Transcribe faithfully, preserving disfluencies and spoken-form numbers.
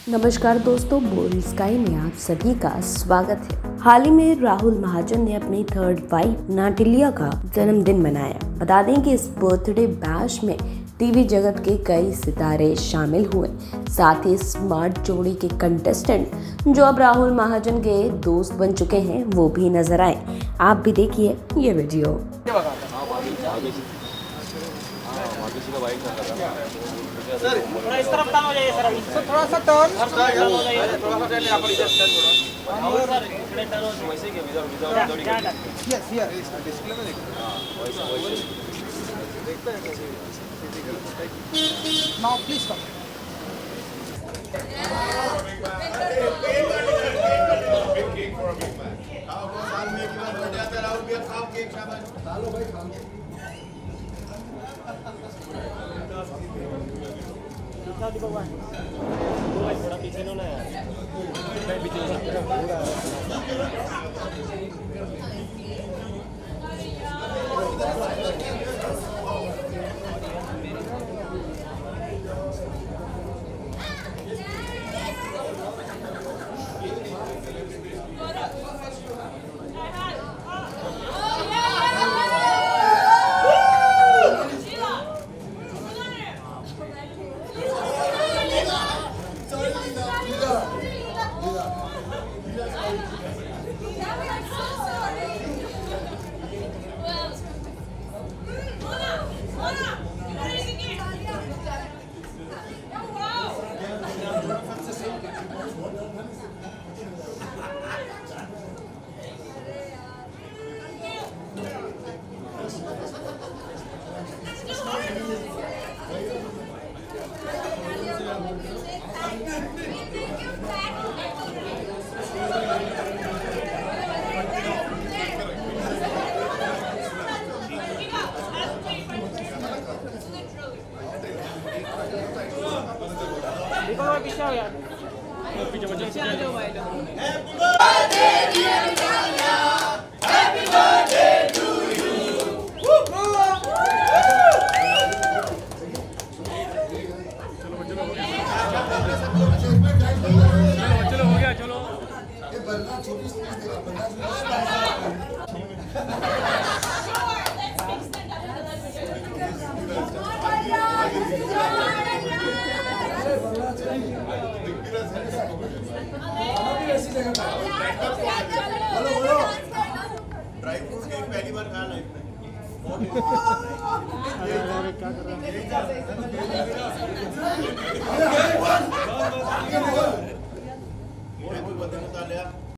नमस्कार दोस्तों, bold sky में आप सभी का स्वागत है। हाल ही में राहुल महाजन ने अपनी थर्ड वाइफ नाटिलिया का जन्मदिन मनाया। बता दें कि इस बर्थडे बैश में टीवी जगत के कई सितारे शामिल हुए, साथ ही स्मार्ट जोड़ी के कंटेस्टेंट जो अब राहुल महाजन के दोस्त बन चुके हैं वो भी नजर आए। आप भी देखिए ये वीडियो। सर थोड़ा इस तरफ टर्न हो जाइए सर, अभी सर थोड़ा सा टर्न टर्न हो जाइए, थोड़ा सा टर्न यहाँ पर इधर थोड़ा और सर थोड़ा टर्न हो वैसे के without without yes here display में देखो। हां वैसे वैसे देखते हैं कैसे now please come. Cake for a big man. आओ वो साल में एक बार बर्थडे आता है, राहुल भी खाओ केक, शाबाश डालो भाई खाओ। भगवान थोड़ा पीछे लो ना यार, मैं पीछे हो सकता पीछे हो यार, पीछे पीछे आ जाओ भाई लोग। Happy birthday dear Kanya, happy birthday to you. चलो बच्चों हो गया, चलो हो गया, चलो ये बंदा छोटी सी ड्राई फ्रूट केक पहली बार खाया लाइफ में। क्या कर रहा है?